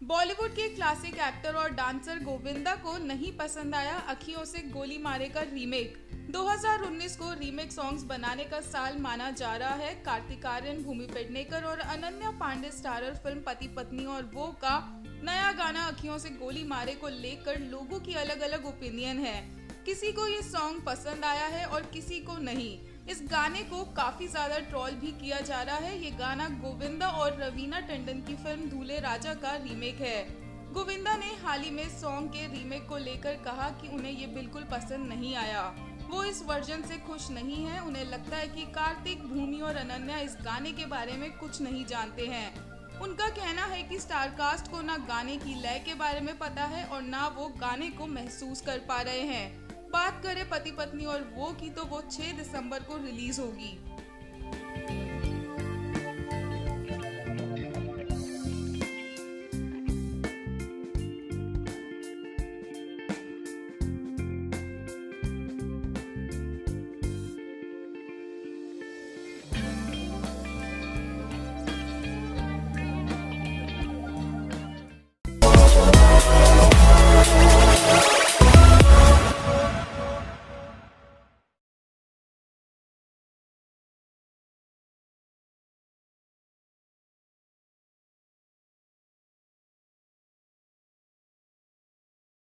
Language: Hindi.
बॉलीवुड के क्लासिक एक्टर और डांसर गोविंदा को नहीं पसंद आया अखियों से गोली मारे का रीमेक। 2019 को रीमेक सॉन्ग्स बनाने का साल माना जा रहा है। कार्तिक आर्यन, भूमि पेडनेकर और अनन्या पांडे स्टारर फिल्म पति पत्नी और वो का नया गाना अखियों से गोली मारे को लेकर लोगों की अलग अलग ओपिनियन है। किसी को ये सॉन्ग पसंद आया है और किसी को नहीं। इस गाने को काफी ज्यादा ट्रोल भी किया जा रहा है। ये गाना गोविंदा और रवीना टंडन की फिल्म दूल्हे राजा का रीमेक है। गोविंदा ने हाल ही में सॉन्ग के रीमेक को लेकर कहा कि उन्हें ये बिल्कुल पसंद नहीं आया। वो इस वर्जन से खुश नहीं है। उन्हें लगता है कि कार्तिक, भूमि और अनन्या इस गाने के बारे में कुछ नहीं जानते हैं। उनका कहना है कि स्टारकास्ट को ना गाने की लय के बारे में पता है और ना वो गाने को महसूस कर पा रहे हैं। बात करें पति पत्नी और वो की, तो वो 6 दिसंबर को रिलीज होगी।